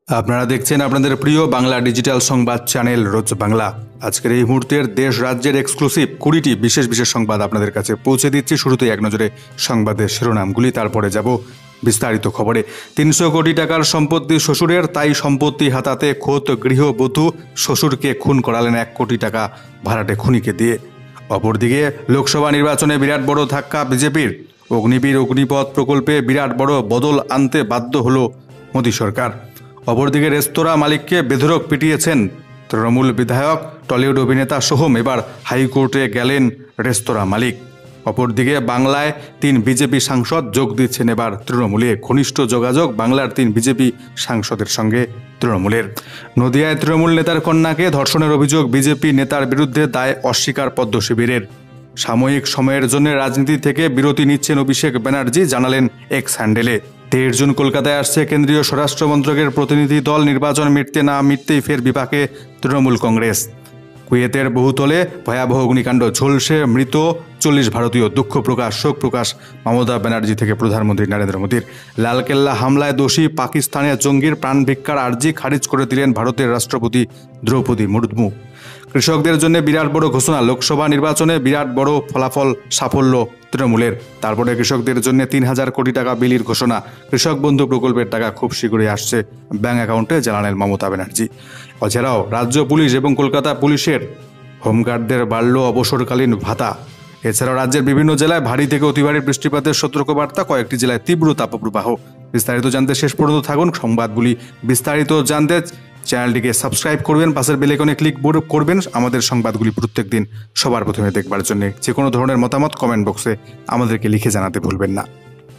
আপনারা দেখছেন আপনাদের প্রিয় বাংলা ডিজিটাল সংবাদ চ্যানেল রোজ বাংলা। আজকের এই মুহূর্তের দেশ রাজ্যের এক্সক্লুসিভ 20টি বিশেষ বিশেষ সংবাদ আপনাদের কাছে পৌঁছে দিচ্ছি। শুরুতেই এক নজরে সংবাদের শিরোনামগুলি, তারপরে যাব বিস্তারিত খবরে। 300 কোটি টাকার সম্পত্তি শ্বশুরের, তাই সম্পত্তি হাতাতে খোদ গৃহবধূ শ্বশুরকে খুন করালেন 1 কোটি টাকা ভাড়াটে খুনিকে দিয়ে। অপরদিকে লোকসভা নির্বাচনে বিরাট বড় ধাক্কা বিজেপির। অগ্নিবীর অগ্নিপথ প্রকল্পে বিরাট বড় বদল আনতে বাধ্য হল মোদী সরকার। অপরদিকে রেস্তোরাঁ মালিককে বেধড়ক পিটিয়েছেন তৃণমূল বিধায়ক। টলিউড অভিনেতা সোহম এবার হাইকোর্টে গেলেন রেস্তোরাঁ মালিক। অপরদিকে বাংলায় 3 বিজেপি সাংসদ যোগ দিচ্ছেন এবার তৃণমূলে। ঘনিষ্ঠ যোগাযোগ বাংলার 3 বিজেপি সাংসদের সঙ্গে তৃণমূলের। নদিয়ায় তৃণমূল নেতার কন্যাকে ধর্ষণের অভিযোগ বিজেপি নেতার বিরুদ্ধে, দায় অস্বীকার পদ্ম শিবিরের। সাময়িক সময়ের জন্য রাজনীতি থেকে বিরতি নিচ্ছেন অভিষেক ব্যানার্জি, জানালেন এক্স হ্যান্ডেলে। 13 জুন কলকাতায় আসছে কেন্দ্রীয় স্বরাষ্ট্র মন্ত্রকের প্রতিনিধি দল। নির্বাচন মিটতে না মিটতেই ফের বিপাকে তৃণমূল কংগ্রেস। কুয়েতের বহুতলে ভয়াবহ অগ্নিকাণ্ড, ঝলসে মৃত 40 ভারতীয়। দুঃখ প্রকাশ, শোক প্রকাশ মমতা ব্যানার্জি থেকে প্রধানমন্ত্রী নরেন্দ্র মোদীর। লালকেল্লা হামলায় দোষী পাকিস্তানের জঙ্গির প্রাণ ভিক্ষার আর্জি খারিজ করে দিলেন ভারতের রাষ্ট্রপতি দ্রৌপদী মুর্মু। কৃষকদের জন্য বিরাট বড় ঘোষণা, লোকসভা নির্বাচনে বিরাট বড় ফলাফল সাফল্য তৃণমূলের। তারপরে কৃষকদের জন্য 3000 কোটি টাকা বিলির ঘোষণা। কৃষক বন্ধু প্রকল্পের টাকা খুব শীঘ্রই আসছে ব্যাংক অ্যাকাউন্টে, জানালেন মমতা ব্যানার্জি। এছাড়াও রাজ্য পুলিশ এবং কলকাতা পুলিশের হোমগার্ডদের বাড়ল অবসরকালীন ভাতা। এছাড়াও রাজ্যের বিভিন্ন জেলায় ভারী থেকে অতি ভারী বৃষ্টিপাতের সতর্কবার্তা, কয়েকটি জেলায় তীব্র তাপপ্রবাহ। বিস্তারিত জানতে শেষ পর্যন্ত থাকুন। সংবাদগুলি বিস্তারিত জানতে চ্যানেলটিকে সাবস্ক্রাইব করবেন, পাশের বেল আইকনে ক্লিক করবেন আমাদের সংবাদগুলি প্রত্যেক দিন সবার প্রথমে দেখবার জন্য। যে কোনো ধরনের মতামত কমেন্ট বক্সে আমাদেরকে লিখে জানাতে ভুলবেন না।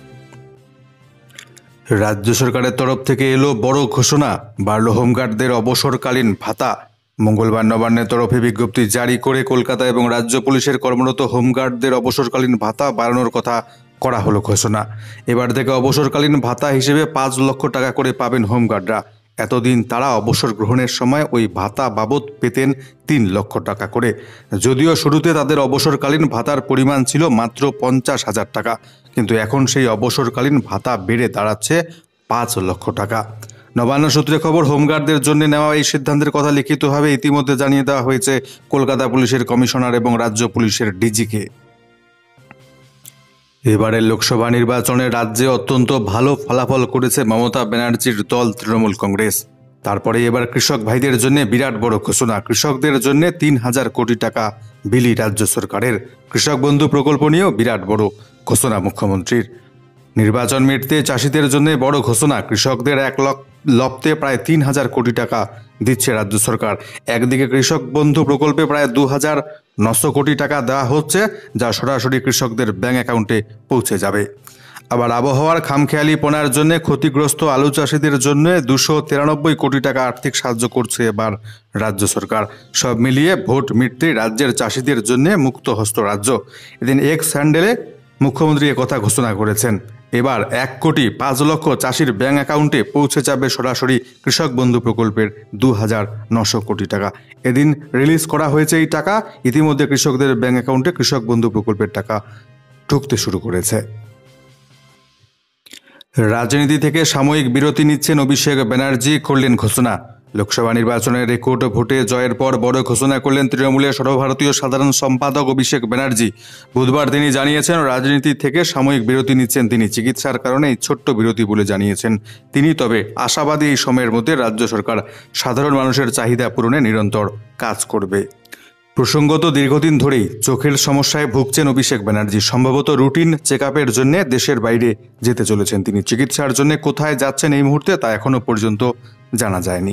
রাজ্য সরকারের তরফ থেকে এলো বড় ঘোষণা, বাড়ল হোমগার্ডদের অবসরকালীন ভাতা। মঙ্গলবার নবান্নের তরফে বিজ্ঞপ্তি জারি করে কলকাতা এবং রাজ্য পুলিশের কর্মরত হোমগার্ডদের অবসরকালীন ভাতা বাড়ানোর কথা করা হলো ঘোষণা। এবার থেকে অবসরকালীন ভাতা হিসেবে 5 লক্ষ টাকা করে পাবেন হোমগার্ডরা। এতদিন তারা অবসর গ্রহণের সময় ওই ভাতা বাবদ পেতেন 3 লক্ষ টাকা করে। যদিও শুরুতে তাদের অবসরকালীন ভাতার পরিমাণ ছিল মাত্র 50,000 টাকা, কিন্তু এখন সেই অবসরকালীন ভাতা বেড়ে দাঁড়াচ্ছে 5 লক্ষ টাকা। নবান্ন সূত্রে খবর, হোমগার্ডদের জন্য নেওয়া এই সিদ্ধান্তের কথা লিখিতভাবে ইতিমধ্যে জানিয়ে দেওয়া হয়েছে কলকাতা পুলিশের কমিশনার এবং রাজ্য পুলিশের ডিজিকে। এবারের লোকসভা নির্বাচনে রাজ্যে অত্যন্ত ভালো ফলাফল করেছে মমতা ব্যানার্জির দল তৃণমূল কংগ্রেস। তারপরে এবার কৃষক ভাইদের জন্য বিরাট বড় ঘোষণা। কৃষকদের জন্য 3000 কোটি টাকা বিলি রাজ্য সরকারের। কৃষক বন্ধু প্রকল্প নিয়েও বিরাট বড় ঘোষণা মুখ্যমন্ত্রীর। নির্বাচন মিটতে চাষিদের জন্য বড় ঘোষণা। কৃষকদের 1 লপ্তে প্রায় 3000 কোটি টাকা দিচ্ছে রাজ্য সরকার। একদিকে কৃষক বন্ধু প্রকল্পে প্রায় 2900 কোটি টাকা দেওয়া হচ্ছে, যা সরাসরি কৃষকদের ব্যাংক অ্যাকাউন্টে পৌঁছে যাবে। আবার আবহাওয়ার খামখেয়ালিপনার জন্য ক্ষতিগ্রস্ত আলু চাষিদের জন্য 293 কোটি টাকা আর্থিক সাহায্য করছে এবার রাজ্য সরকার। সব মিলিয়ে ভোট মিটতেই রাজ্যের চাষিদের জন্য মুক্ত হস্ত রাজ্য। এদিন এক্স হ্যান্ডেলে মুখ্যমন্ত্রী একথা ঘোষণা করেছেন। এবার 1,05 লক্ষ চাষির ব্যাংক অ্যাকাউন্টে পৌঁছে যাবে সরাসরি কৃষক বন্ধু প্রকল্পের 2900 কোটি টাকা। এদিন রিলিজ করা হয়েছে এই টাকা। ইতিমধ্যে কৃষকদের ব্যাংক অ্যাকাউন্টে কৃষক বন্ধু প্রকল্পের টাকা ঢুকতে শুরু করেছে। রাজনীতি থেকে সাময়িক বিরতি নিচ্ছেন অভিষেক ব্যানার্জি, করলেন ঘোষণা। লোকসভা নির্বাচনের রেকর্ড ভোটে জয়ের পর বড় ঘোষণা করলেন তৃণমূলের সর্বভারতীয় সাধারণ সম্পাদক অভিষেক ব্যানার্জি। বুধবার তিনি জানিয়েছেন রাজনীতি থেকে সাময়িক বিরতি নিচ্ছেন তিনি। চিকিৎসার কারণে এই ছোট্ট বিরতি বলে জানিয়েছেন তিনি। তবে আশাবাদী এই সময়ের মধ্যে রাজ্য সরকার সাধারণ মানুষের চাহিদা পূরণে নিরন্তর কাজ করবে। প্রসঙ্গত, দীর্ঘদিন ধরেই চোখের সমস্যায় ভুগছেন অভিষেক ব্যানার্জি। সম্ভবত রুটিন চেকআপের জন্য দেশের বাইরে যেতে চলেছেন তিনি। চিকিৎসার জন্য কোথায় যাচ্ছেন এই মুহূর্তে তা এখনো পর্যন্ত জানা যায়নি।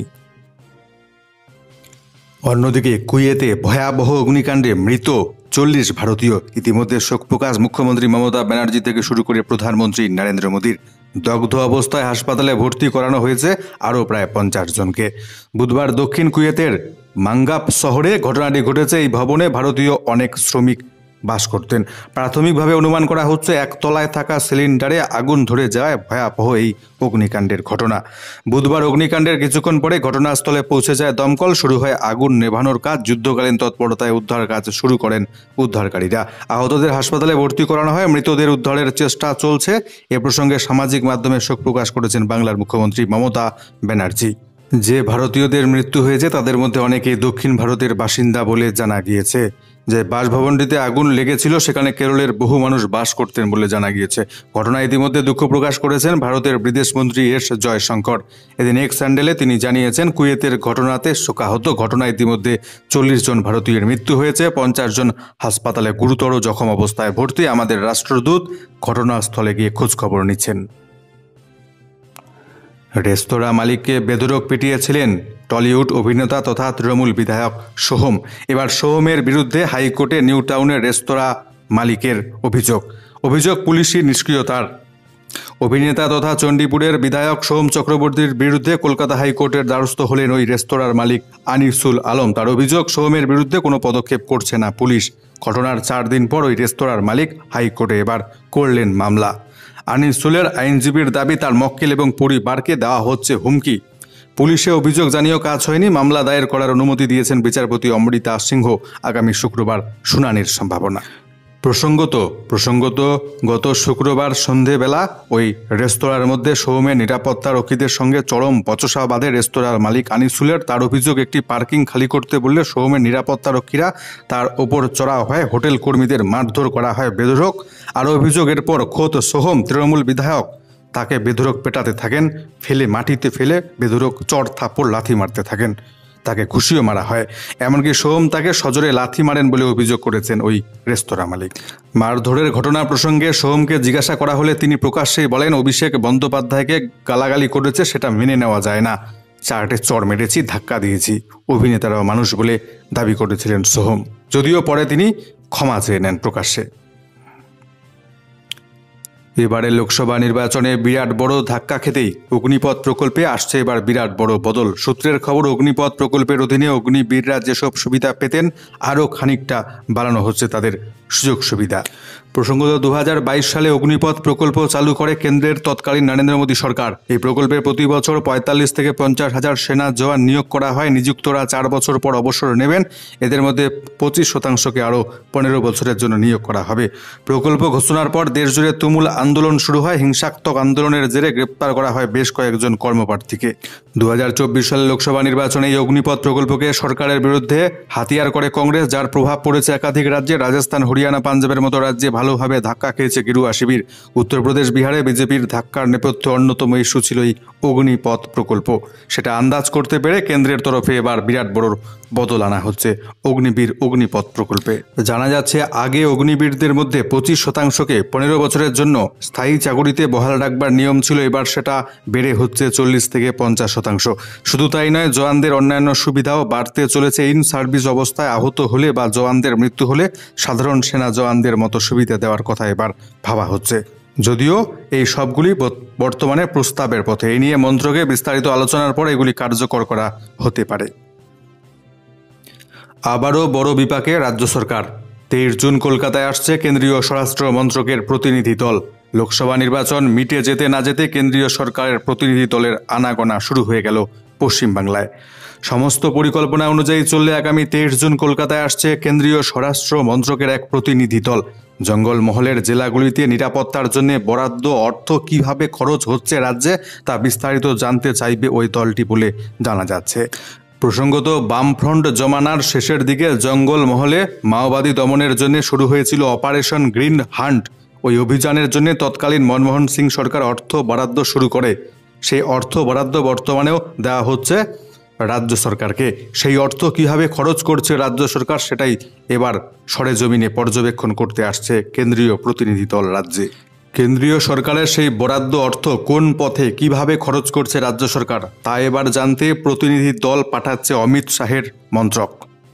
অন্যদিকে কুয়েতে ভয়াবহ অগ্নিকাণ্ডে মৃত 40 ভারতীয়। ইতিমধ্যে শোক প্রকাশ মুখ্যমন্ত্রী মমতা ব্যানার্জি থেকে শুরু করে প্রধানমন্ত্রী নরেন্দ্র মোদীর। দগ্ধ অবস্থায় হাসপাতালে ভর্তি করানো হয়েছে আরও প্রায় 50 জনকে। বুধবার দক্ষিণ কুয়েতের মাঙ্গাপ শহরে ঘটনাটি ঘটেছে। এই ভবনে ভারতীয় অনেক শ্রমিক বাস করতেন। প্রাথমিকভাবে অনুমান করা হচ্ছে একতলায় থাকা সিলিন্ডারে আগুন ধরে যাওয়ায় ভয়াবহ এই অগ্নিকাণ্ডের ঘটনা। বুধবার অগ্নিকাণ্ডের কিছুক্ষণ পরে ঘটনাস্থলে পৌঁছে যায় দমকল। শুরু হয় আগুন নেভানোর কাজ। যুদ্ধকালীন তৎপরতায় উদ্ধার কাজ শুরু করেন উদ্ধারকারীরা। আহতদের হাসপাতালে ভর্তি করানো হয়। মৃতদের উদ্ধারের চেষ্টা চলছে। এ প্রসঙ্গে সামাজিক মাধ্যমে শোক প্রকাশ করেছেন বাংলার মুখ্যমন্ত্রী মমতা ব্যানার্জি। যে ভারতীয়দের মৃত্যু হয়েছে তাদের মধ্যে অনেকেই দক্ষিণ ভারতের বাসিন্দা বলে জানা গিয়েছে। যে বাসভবনটিতে আগুন লেগেছিল সেখানে কেরলের বহু মানুষ বাস করতেন বলে জানা গিয়েছে। ঘটনায় ইতিমধ্যে দুঃখ প্রকাশ করেছেন ভারতের বিদেশমন্ত্রী এস জয়শঙ্কর। এদিন এক্স হ্যান্ডেলে তিনি জানিয়েছেন, কুয়েতের ঘটনাতে শোকাহত। ঘটনায় ইতিমধ্যে 40 জন ভারতীয়ের মৃত্যু হয়েছে, 50 জন হাসপাতালে গুরুতর জখম অবস্থায় ভর্তি। আমাদের রাষ্ট্রদূত ঘটনাস্থলে গিয়ে খোঁজখবর নিচ্ছেন। রেস্তোরাঁ মালিককে বেধড়ক পিটিয়েছিলেন টলিউড অভিনেতা তথা তৃণমূল বিধায়ক সোহম। এবার সোহমের বিরুদ্ধে হাইকোর্টে নিউ টাউনের রেস্তোরাঁ মালিকের অভিযোগ পুলিশি নিষ্ক্রিয়তার। অভিনেতা তথা চণ্ডীপুরের বিধায়ক সোহম চক্রবর্তীর বিরুদ্ধে কলকাতা হাইকোর্টের দ্বারস্থ হলেন ওই রেস্তোরাঁর মালিক আনিসুল আলম। তার অভিযোগ, সোহমের বিরুদ্ধে কোনো পদক্ষেপ করছে না পুলিশ। ঘটনার 4 দিন পর ওই রেস্তোরাঁর মালিক হাইকোর্টে এবার করলেন মামলা। আনিসুলের আইনজীবীর দাবি, তার মক্কেল এবং পরিবারকে দেওয়া হচ্ছে হুমকি। পুলিশে অভিযোগ জানিয়েও কাজ হয়নি। মামলা দায়ের করার অনুমতি দিয়েছেন বিচারপতি অমৃতা সিংহ। আগামী শুক্রবার শুনানির সম্ভাবনা। প্রসঙ্গত গত শুক্রবার সন্ধেবেলা ওই রেস্তোরাঁর মধ্যে সোহমের নিরাপত্তারক্ষীদের সঙ্গে চরম বচসা বাঁধে রেস্তোরাঁর মালিক আনিসুলের। তার অভিযোগ, একটি পার্কিং খালি করতে বললে সোহমের নিরাপত্তারক্ষীরা তার ওপর চড়াও হয়, হোটেল কর্মীদের মারধর করা হয় বেধড়ক। আরও অভিযোগ, এরপর খোদ সোহম তৃণমূল বিধায়ক তাকে বেধড়ক পেটাতে থাকেন, মাটিতে ফেলে বেধড়ক চড় থাপ্পড় লাথি মারতে থাকেন। তাকে ঘুষিও মারা হয়। এমনকি সোহম তাকে সজোরে লাথি মারেন বলে অভিযোগ করেছেন ওই রেস্তোরাঁ মালিক। মারধরের ঘটনা প্রসঙ্গে সোহমকে জিজ্ঞাসা করা হলে তিনি প্রকাশ্যেই বলেন, অভিষেক বন্দ্যোপাধ্যায়কে গালাগালি করেছে, সেটা মেনে নেওয়া যায় না। 4টে চড় মেরেছি, ধাক্কা দিয়েছি। অভিনেতারাও মানুষ বলে দাবি করেছিলেন সোহম, যদিও পরে তিনি ক্ষমা চেয়ে নেন প্রকাশ্যে। এবারে লোকসভা নির্বাচনে বিরাট বড় ধাক্কা খেতেই অগ্নিপথ প্রকল্পে আসছে এবার বিরাট বড় বদল। সূত্রের খবর, অগ্নিপথ প্রকল্পের অধীনে অগ্নিবীররা যেসব সুবিধা পেতেন আরও খানিকটা বাড়ানো হচ্ছে তাদের সুযোগ সুবিধা। প্রসঙ্গত 2022 সালে অগ্নিপথ প্রকল্প চালু করে কেন্দ্রের তৎকালীন নরেন্দ্র মোদী সরকার। এই প্রকল্পে প্রতি বছর 45 থেকে 50 হাজার সেনা জওয়ান নিয়োগ করা হয়। নিযুক্তরা 4 বছর পর অবসর নেবেন। এদের মধ্যে 25%কে আরও 15 বছরের জন্য নিয়োগ করা হবে। প্রকল্প ঘোষণার পর দেশজুড়ে তুমুল আন্দোলন শুরু হয়। হিংসাত্মক আন্দোলনের জেরে গ্রেপ্তার করা হয় বেশ কয়েকজন কর্মপ্রার্থীকে। 2024 সালে লোকসভা নির্বাচনে এই অগ্নিপথ প্রকল্পকে সরকারের বিরুদ্ধে হাতিয়ার করে কংগ্রেস, যার প্রভাব পড়েছে একাধিক রাজ্যে। রাজস্থান, হরিয়ানা, পাঞ্জাবের মতো রাজ্যে ভালোভাবে ধাক্কা খেয়েছে গেরুয়া শিবির। উত্তরপ্রদেশ, বিহারে বিজেপির ধাক্কার নেপথ্যে অন্যতম ইস্যু ছিল এই অগ্নিপথ প্রকল্প। সেটা আন্দাজ করতে পেরে কেন্দ্রের তরফে এবার বিরাট বড় বদল আনা হচ্ছে অগ্নিপথ প্রকল্পে। জানা যাচ্ছে, আগে অগ্নিবীরদের মধ্যে 25%কে 15 বছরের জন্য স্থায়ী চাকুরিতে বহাল রাখবার নিয়ম ছিল। এবার সেটা বেড়ে হচ্ছে 40 থেকে 50%। শুধু তাই নয়, জওয়ানদের অন্যান্য সুবিধাও বাড়তে চলেছে। ইন সার্ভিস অবস্থায় আহত হলে বা জওয়ানদের মৃত্যু হলে সাধারণ সেনা জওয়ানদের মতো সুবিধা দেওয়ার কথা এবার ভাবা হচ্ছে। যদিও এই সবগুলি বর্তমানে প্রস্তাবের পথে। এই নিয়ে মন্ত্রকে বিস্তারিত আলোচনার পর এগুলি কার্যকর করা হতে পারে। আবারও বড় বিপাকে রাজ্য সরকার। 23 জুন কলকাতায় আসছে কেন্দ্রীয় স্বরাষ্ট্র মন্ত্রকের প্রতিনিধি দল। লোকসভা নির্বাচন মিটে যেতে না যেতে কেন্দ্রীয় সরকারের প্রতিনিধি দলের আনাগোনা শুরু হয়ে গেল পশ্চিমবাংলায়। সমস্ত পরিকল্পনা অনুযায়ী চললে আগামী 23 জুন কলকাতায় আসছে কেন্দ্রীয় স্বরাষ্ট্র মন্ত্রকের এক প্রতিনিধি দল। জঙ্গলমহলের জেলাগুলিতে নিরাপত্তার জন্য বরাদ্দ অর্থ কিভাবে খরচ হচ্ছে রাজ্যে, তা বিস্তারিত জানতে চাইবে ওই দলটি বলে জানা যাচ্ছে। প্রসঙ্গত, বামফ্রন্ট জমানার শেষের দিকে জঙ্গলমহলে মাওবাদী দমনের জন্য শুরু হয়েছিল অপারেশন গ্রিন হান্ট। ওই অভিযানের জন্য তৎকালীন মনমোহন সিং সরকার অর্থ বরাদ্দ শুরু করে। সেই অর্থ বরাদ্দ বর্তমানেও দেওয়া হচ্ছে রাজ্য সরকারকে। সেই অর্থ কিভাবে খরচ করছে রাজ্য সরকার, সেটাই এবার সরেজমিনে পর্যবেক্ষণ করতে আসছে কেন্দ্রীয় প্রতিনিধি দল রাজ্যে। কেন্দ্রীয় সরকারের সেই বরাদ্দ অর্থ কোন পথে কিভাবে খরচ করছে রাজ্য সরকার, তা এবার জানতে প্রতিনিধি দল পাঠাচ্ছে অমিত শাহের মন্ত্রক।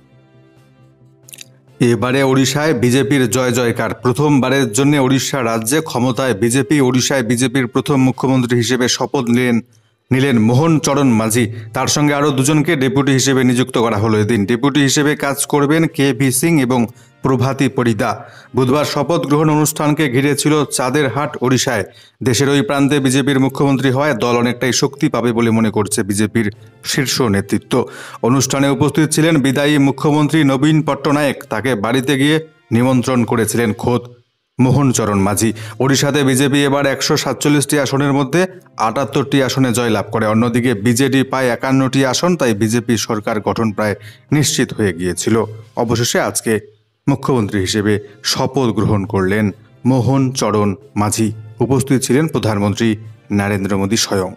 এবারে ওড়িশায় বিজেপির জয় জয়কার। প্রথমবারের জন্য ওড়িশা রাজ্যে ক্ষমতায় বিজেপি। ওড়িশায় বিজেপির প্রথম মুখ্যমন্ত্রী হিসেবে শপথ নিলেন মোহন চরণ মাঝি। তার সঙ্গে আরও 2 জনকে ডেপুটি হিসেবে নিযুক্ত করা হলো। এদিন ডেপুটি হিসেবে কাজ করবেন KV সিং এবং প্রভাতী পরিদা। বুধবার শপথ গ্রহণ অনুষ্ঠানকে ঘিরে ছিল চাঁদের হাট ওড়িশায়। দেশের ওই প্রান্তে বিজেপির মুখ্যমন্ত্রী হওয়ায় দল অনেকটাই শক্তি পাবে বলে মনে করছে বিজেপির শীর্ষ নেতৃত্ব। অনুষ্ঠানে উপস্থিত ছিলেন বিদায়ী মুখ্যমন্ত্রী নবীন পট্টনায়েক। তাকে বাড়িতে গিয়ে নিমন্ত্রণ করেছিলেন খোদ মোহন চরণ মাঝি। ওড়িশাতে বিজেপি এবার 147টি আসনের মধ্যে 78টি আসনে জয়লাভ করে। অন্যদিকে বিজেডি পায় 51টি আসন, তাই বিজেপি সরকার গঠন প্রায় নিশ্চিত হয়ে গিয়েছিল। অবশেষে আজকে মুখ্যমন্ত্রী হিসেবে শপথ গ্রহণ করলেন মোহন চরণ মাঝি। উপস্থিত ছিলেন প্রধানমন্ত্রী নরেন্দ্র মোদী স্বয়ং।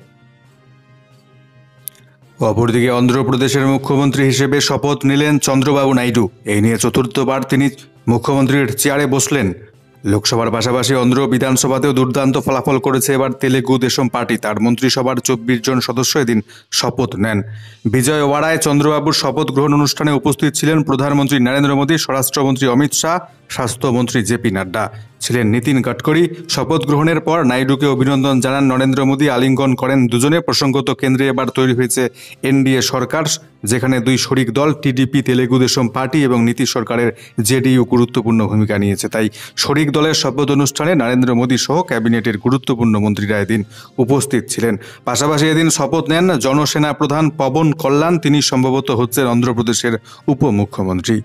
অপরদিকে অন্ধ্রপ্রদেশের মুখ্যমন্ত্রী হিসেবে শপথ নিলেন চন্দ্রবাবু নাইডু। এই নিয়ে চতুর্থবার তিনি মুখ্যমন্ত্রীর চেয়ারে বসলেন। লোকসভার পাশাপাশি অন্ধ্র বিধানসভাতেও দুর্দান্ত ফলাফল করেছে এবার তেলেগু দেশম পার্টি। তার মন্ত্রিসভার 24 জন সদস্য এদিন শপথ নেন। বিজয়ওয়াড়ায় চন্দ্রবাবুর শপথ গ্রহণ অনুষ্ঠানে উপস্থিত ছিলেন প্রধানমন্ত্রী নরেন্দ্র মোদী, স্বরাষ্ট্রমন্ত্রী অমিত শাহ, স্বাস্থ্যমন্ত্রী জেপি নাড্ডা, ছিলেন নীতিন গডকরি। শপথ গ্রহণের পর নাইডুকে অভিনন্দন জানান নরেন্দ্র মোদী, আলিঙ্গন করেন দুজনে। প্রসঙ্গত, কেন্দ্রে এবার তৈরি হয়েছে এনডিএ সরকার, যেখানে দুই শরিক দল টিডিপি তেলেগু দেশম পার্টি এবং নীতিশ সরকারের জেডিইউ গুরুত্বপূর্ণ ভূমিকা নিয়েছে। তাই শরিক দলের শপথ অনুষ্ঠানে নরেন্দ্র মোদী সহ ক্যাবিনেটের গুরুত্বপূর্ণ মন্ত্রীরা এদিন উপস্থিত ছিলেন। পাশাপাশি এদিন শপথ নেন জনসেনা প্রধান পবন কল্যাণ। তিনি সম্ভবত হচ্ছেন অন্ধ্রপ্রদেশের উপমুখ্যমন্ত্রী।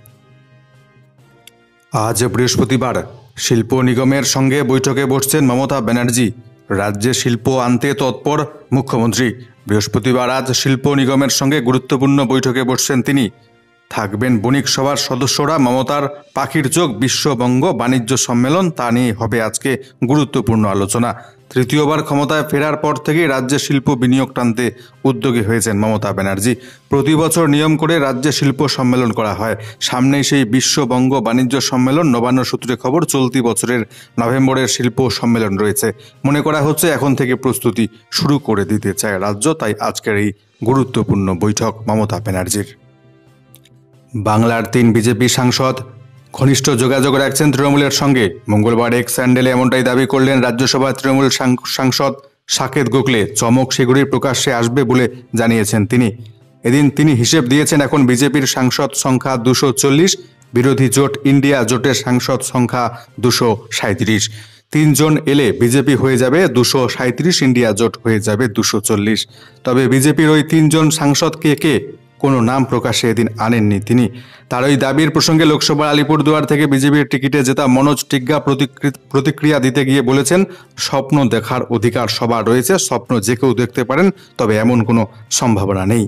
আজ বৃহস্পতিবার শিল্প নিগমের সঙ্গে বৈঠকে বসছেন মমতা ব্যানার্জি। রাজ্যে শিল্প আনতে তৎপর মুখ্যমন্ত্রী। বৃহস্পতিবার আজ শিল্প নিগমের সঙ্গে গুরুত্বপূর্ণ বৈঠকে বসছেন তিনি। থাকবেন বণিক সভার সদস্যরা। মমতার পাখির চোখ বিশ্ববঙ্গ বাণিজ্য সম্মেলন, তা নিয়ে হবে আজকে গুরুত্বপূর্ণ আলোচনা। তৃতীয়বার ক্ষমতায় ফেরার পর থেকেই রাজ্যে শিল্প বিনিয়োগ টানতে উদ্যোগী হয়েছেন মমতা ব্যানার্জি। প্রতি বছর নিয়ম করে রাজ্যে শিল্প সম্মেলন করা হয়। সামনেই সেই বিশ্ববঙ্গ বাণিজ্য সম্মেলন। নবান্ন সূত্রে খবর, চলতি বছরের নভেম্বরের শিল্প সম্মেলন রয়েছে। মনে করা হচ্ছে এখন থেকে প্রস্তুতি শুরু করে দিতে চায় রাজ্য, তাই আজকের এই গুরুত্বপূর্ণ বৈঠক মমতা ব্যানার্জির। বাংলার 3 বিজেপি সাংসদ ঘনিষ্ঠ যোগাযোগ রাখছেন তৃণমূলের সঙ্গে। মঙ্গলবার এক্স স্যান্ডেলে এমনটাই দাবি করলেন রাজ্যসভার তৃণমূল সাংসদ সাকেত গোখলে। চমক শীঘ্রই প্রকাশ্যে আসবে বলে জানিয়েছেন তিনি। এদিন তিনি হিসেব দিয়েছেন, এখন বিজেপির সাংসদ সংখ্যা 240, বিরোধী জোট ইন্ডিয়া জোটের সাংসদ সংখ্যা 237। 3 জন এলে বিজেপি হয়ে যাবে 237, ইন্ডিয়া জোট হয়ে যাবে 240। তবে বিজেপির ওই 3 জন সাংসদ কে কোনো নাম প্রকাশে এদিন আনেননি তিনি। তার ওই দাবির প্রসঙ্গে লোকসভার আলিপুরদুয়ার থেকে বিজেপির টিকিটে জেতা মনোজ টিগ্গা প্রতিক্রিয়া দিতে গিয়ে বলেছেন, স্বপ্ন দেখার অধিকার সবার রয়েছে, স্বপ্ন যে কেউ দেখতে পারেন, তবে এমন কোনো সম্ভাবনা নেই।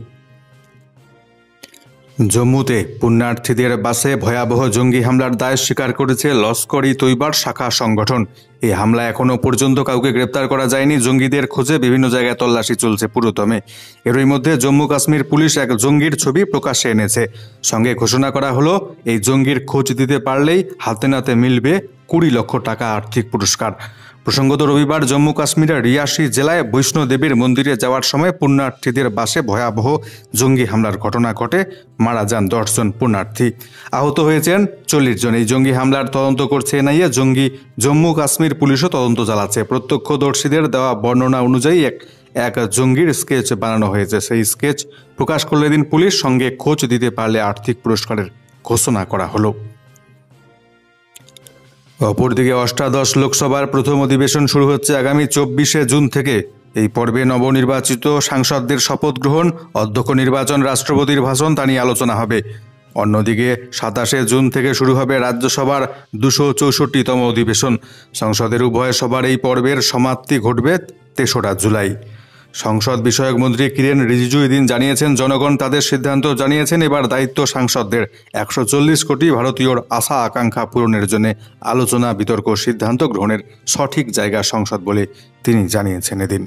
জম্মুতে পুণ্যার্থীদের বাসে ভয়াবহ জঙ্গি হামলার দায় স্বীকার করেছে লস্কর-ই তৈবার শাখা সংগঠন। এই হামলা এখনও পর্যন্ত কাউকে গ্রেপ্তার করা যায়নি। জঙ্গিদের খোঁজে বিভিন্ন জায়গায় তল্লাশি চলছে পুরোদমে। এরই মধ্যে জম্মু কাশ্মীর পুলিশ এক জঙ্গির ছবি প্রকাশ্যে এনেছে। সঙ্গে ঘোষণা করা হলো, এই জঙ্গির খোঁজ দিতে পারলেই হাতে নাতে মিলবে 20 লক্ষ টাকা আর্থিক পুরস্কার। প্রসঙ্গত, রবিবার জম্মু কাশ্মীরের রিয়াসি জেলায় বৈষ্ণো দেবীর মন্দিরে যাওয়ার সময় পুণ্যার্থীদের বাসে ভয়াবহ জঙ্গি হামলার ঘটনা ঘটে। মারা যান 10 জন পুণ্যার্থী, আহত হয়েছেন 40 জন। এই জঙ্গি হামলার তদন্ত করছে এনআইএ। জম্মু কাশ্মীর পুলিশও তদন্ত চালাচ্ছে। প্রত্যক্ষদর্শীদের দেওয়া বর্ণনা অনুযায়ী এক জঙ্গির স্কেচ বানানো হয়েছে। সেই স্কেচ প্রকাশ করলে দিন পুলিশ, সঙ্গে খোঁজ দিতে পারলে আর্থিক পুরস্কারের ঘোষণা করা হলো। অপরদিকে অষ্টাদশ লোকসভার প্রথম অধিবেশন শুরু হচ্ছে আগামী 24শে জুন থেকে। এই পর্বে নবনির্বাচিত সাংসদদের শপথ গ্রহণ, অধ্যক্ষ নির্বাচন, রাষ্ট্রপতির ভাষণ, তা নিয়ে আলোচনা হবে। অন্যদিকে 27শে জুন থেকে শুরু হবে রাজ্যসভার 264তম অধিবেশন। সংসদের উভয় সভার এই পর্বের সমাপ্তি ঘটবে 3রা জুলাই। সংসদ বিষয়ক মন্ত্রী কিরেন রিজিজু এদিন জানিয়েছেন, জনগণ তাদের সিদ্ধান্ত জানিয়েছেন। এবার দায়িত্ব সাংসদদের। 140 কোটি ভারতীয়র আশা আকাঙ্ক্ষা পূরণের জন্য আলোচনা, বিতর্ক, সিদ্ধান্ত গ্রহণের সঠিক জায়গা সংসদ বলে তিনি জানিয়েছেন এদিন।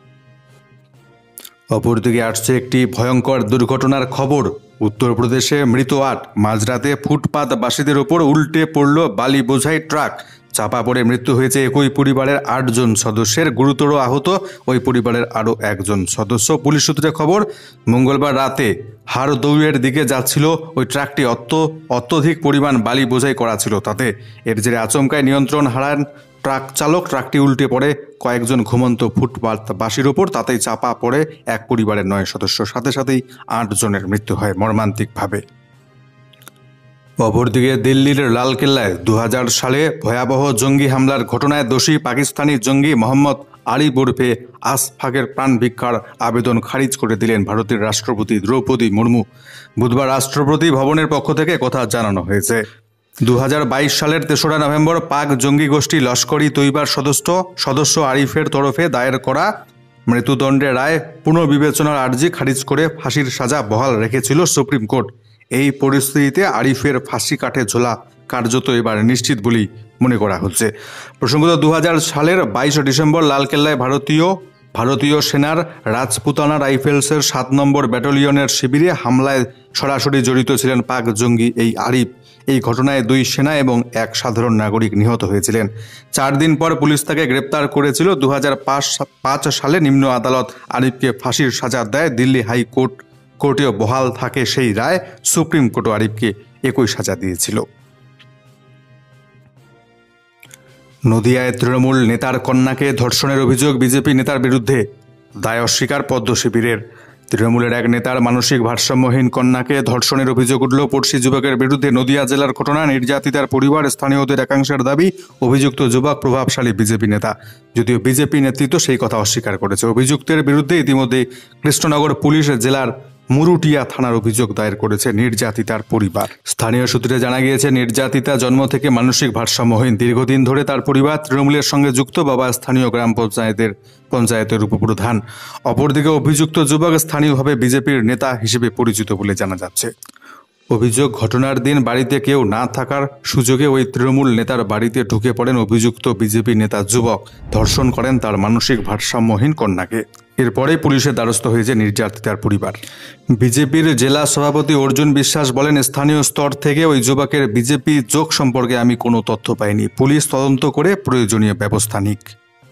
অপরদিকে আসছে একটি ভয়ঙ্কর দুর্ঘটনার খবর। উত্তরপ্রদেশে মৃত 8। মাঝরাতে ফুটপাতবাসীদের ওপর উল্টে পড়ল বালি বোঝাই ট্রাক। চাপা পড়ে মৃত্যু হয়েছে একই পরিবারের 8 জন সদস্যের। গুরুতর আহত ওই পরিবারের আরও 1 জন সদস্য। পুলিশ সূত্রে খবর, মঙ্গলবার রাতে হারদৌয়ের দিকে যাচ্ছিল ওই ট্রাকটি। অত্যধিক পরিমাণ বালি বোঝাই করা ছিল তাতে। এর জেরে আচমকায় নিয়ন্ত্রণ হারান ট্রাক চালক। ট্রাকটি উল্টে পড়ে কয়েকজন ঘুমন্ত ফুটপাতবাসীর ওপর। তাতেই চাপা পড়ে এক পরিবারের 9 সদস্য। সাথে সাথেই 8 জনের মৃত্যু হয় মর্মান্তিকভাবে। অপরদিকে দিল্লির লালকেল্লায় 2000 সালে ভয়াবহ জঙ্গি হামলার ঘটনায় দোষী পাকিস্তানি জঙ্গি মোহাম্মদ আরিফ ওরফে আসফাকের প্রাণ ভিক্ষার আবেদন খারিজ করে দিলেন ভারতের রাষ্ট্রপতি দ্রৌপদী মুর্মু। বুধবার রাষ্ট্রপতি ভবনের পক্ষ থেকে কথা জানানো হয়েছে। 2022 সালের 3রা নভেম্বর পাক জঙ্গি গোষ্ঠী লস্কর ই তৈবার সদস্য আরিফের তরফে দায়ের করা মৃত্যুদণ্ডের রায় পুনর্বিবেচনার আর্জি খারিজ করে ফাঁসির সাজা বহাল রেখেছিল সুপ্রিম কোর্ট। এই পরিস্থিতিতে আরিফের ফাঁসি কাঠে ঝোলা কার্যত এবার নিশ্চিত বলেই মনে করা হচ্ছে। প্রসঙ্গত 2000 সালের 22 ডিসেম্বর লালকেল্লায় ভারতীয় সেনার রাজপুতানা রাইফেলসের 7 নম্বর ব্যাটালিয়নের শিবিরে হামলায় সরাসরি জড়িত ছিলেন পাক জঙ্গি এই আরিফ। এই ঘটনায় 2 সেনা এবং 1 সাধারণ নাগরিক নিহত হয়েছিলেন। 4 দিন পর পুলিশ তাকে গ্রেপ্তার করেছিল। 2005 সালে নিম্ন আদালত আরিফকে ফাঁসির সাজা দেয়। দিল্লি হাইকোর্টেও বহাল থাকে সেই রায়। সুপ্রিম কোর্টও আরিফকে একই সাজা দিয়েছিল। নদিয়ায় তৃণমূল নেতার কন্যাকে ধর্ষণের অভিযোগ বিজেপি নেতার বিরুদ্ধে, দায় অস্বীকার পদ্ম শিবিরের। তৃণমূলের এক নেতার মানসিক ভারসাম্যহীন কন্যাকে ধর্ষণের অভিযোগ উঠল পড়শি যুবকের বিরুদ্ধে। নদিয়া জেলার ঘটনা, নির্যাতিতার পরিবার, স্থানীয়দের একাংশের দাবি অভিযুক্ত যুবক প্রভাবশালী বিজেপি নেতা। যদিও বিজেপি নেতৃত্ব সেই কথা অস্বীকার করেছে। অভিযুক্তের বিরুদ্ধে ইতিমধ্যে কৃষ্ণনগর পুলিশ জেলার মুরুটিয়া থানার অভিযোগ দায়ের করেছে নির্যাতিতার পরিবার। স্থানীয় সূত্রে জানা গিয়েছে, নির্যাতিতা জন্ম থেকে মানসিক ভারসাম্যহীন। দীর্ঘদিন ধরে তার পরিবার তৃণমূলের সঙ্গে যুক্ত। বাবা স্থানীয় গ্রাম পঞ্চায়েতের উপপ্রধান। অপরদিকে অভিযুক্ত যুবক স্থানীয়ভাবে বিজেপির নেতা হিসেবে পরিচিত বলে জানা যাচ্ছে। অভিযোগ, ঘটনার দিন বাড়িতে কেউ না থাকার সুযোগে ওই তৃণমূল নেতার বাড়িতে ঢুকে পড়েন অভিযুক্ত বিজেপি নেতা যুবক। ধর্ষণ করেন তার মানসিক ভারসাম্যহীন কন্যাকে। এরপরেই পুলিশের দ্বারস্থ হয়েছে নির্যাতিতার পরিবার। বিজেপির জেলা সভাপতি অর্জুন বিশ্বাস বলেন, স্থানীয় স্তর থেকে ওই যুবকের বিজেপি যোগ সম্পর্কে আমি কোনো তথ্য পাইনি। পুলিশ তদন্ত করে প্রয়োজনীয় ব্যবস্থা নিক।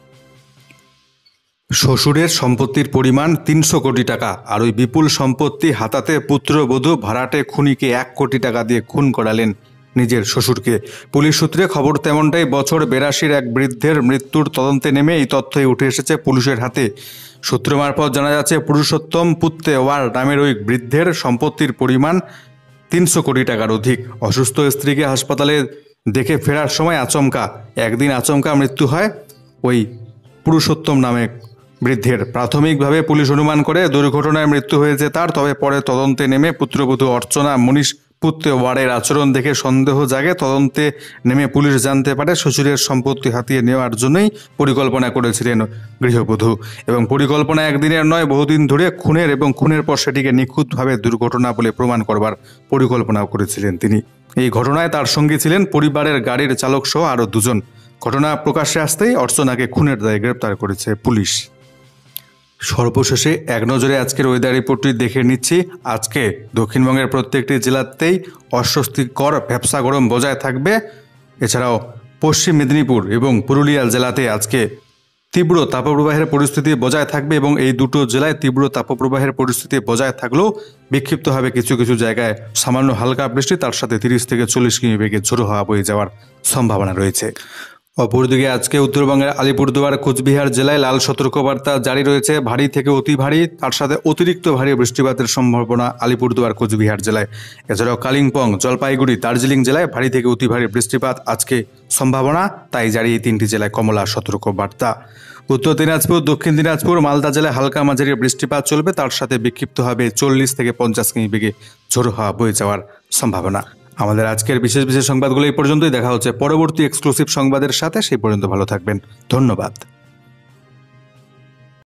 শ্বশুরের সম্পত্তির পরিমাণ 300 কোটি টাকা, আর ওই বিপুল সম্পত্তি হাতাতে পুত্রবধূ ভাড়াটে খুনিকে 1 কোটি টাকা দিয়ে খুন করালেন নিজের শ্বশুরকে। পুলিশ সূত্রে খবর তেমনটাই। বছর 82 এক বৃদ্ধের মৃত্যুর তদন্তে নেমে এই তথ্যই উঠে এসেছে পুলিশের হাতে। সূত্র মারফত জানা যাচ্ছে, পুরুষোত্তম পুত্তেওয়ার নামের ওই বৃদ্ধের সম্পত্তির পরিমাণ 300 কোটি টাকার অধিক। অসুস্থ স্ত্রীকে হাসপাতালে দেখে ফেরার সময় একদিন আচমকা মৃত্যু হয় ওই পুরুষোত্তম নামে বৃদ্ধের। প্রাথমিকভাবে পুলিশ অনুমান করে দুর্ঘটনায় মৃত্যু হয়েছে তার। তবে পরে তদন্তে নেমে পুত্রবধূ অর্চনা মনীষ পুত্তেওয়ারের আচরণ দেখে সন্দেহ জাগে। তদন্তে নেমে পুলিশ জানতে পারে শ্বশুরের সম্পত্তি হাতিয়ে নেওয়ার জন্যই পরিকল্পনা করেছিলেন গৃহবধূ, এবং পরিকল্পনা একদিনের নয়, বহুদিন ধরে খুনের পর সেটিকে নিখুঁতভাবে দুর্ঘটনা বলে প্রমাণ করবার পরিকল্পনাও করেছিলেন তিনি। এই ঘটনায় তার সঙ্গী ছিলেন পরিবারের গাড়ির চালক সহ আরও 2 জন। ঘটনা প্রকাশ্যে আসতেই অর্চনাকে খুনের দায়ে গ্রেপ্তার করেছে পুলিশ। সর্বশেষে এক নজরে আজকের ওয়েদার রিপোর্টটি দেখে নিচ্ছি। আজকে দক্ষিণবঙ্গের প্রত্যেকটি জেলাতেই অস্বস্তিকর ভ্যাপসা গরম বজায় থাকবে। এছাড়াও পশ্চিম মেদিনীপুর এবং পুরুলিয়া জেলাতে আজকে তীব্র তাপপ্রবাহের পরিস্থিতি বজায় থাকবে, এবং এই দুটো জেলায় তীব্র তাপপ্রবাহের পরিস্থিতি বজায় থাকলেও বিক্ষিপ্তভাবে কিছু কিছু জায়গায় সামান্য হালকা বৃষ্টি, তার সাথে 30 থেকে 40 কিমি বেগে ঝোড়ো হাওয়া বয়ে যাওয়ার সম্ভাবনা রয়েছে। অপরদিকে আজকে উত্তরবঙ্গের আলিপুরদুয়ার, কোচবিহার জেলায় লাল সতর্কবার্তা জারি রয়েছে। ভারী থেকে অতি ভারী, তার সাথে অতিরিক্ত ভারী বৃষ্টিপাতের সম্ভাবনা আলিপুরদুয়ার, কোচবিহার জেলায়। এছাড়াও কালিম্পং, জলপাইগুড়ি, দার্জিলিং জেলায় ভারী থেকে অতি ভারী বৃষ্টিপাত আজকে সম্ভাবনা, তাই জারি এই 3টি জেলায় কমলা সতর্কবার্তা। উত্তর দিনাজপুর, দক্ষিণ দিনাজপুর, মালদা জেলায় হালকা মাঝারি বৃষ্টিপাত চলবে, তার সাথে বিক্ষিপ্তভাবে 40 থেকে 50 কিমি বেগে ঝোড়ো হাওয়া বয়ে যাওয়ার সম্ভাবনা। আমাদের আজকের বিশেষ সংবাদগুলো এই পর্যন্তই। দেখা হচ্ছে পরবর্তী এক্সক্লুসিভ সংবাদের সাথে। সেই পর্যন্ত ভালো থাকবেন। ধন্যবাদ।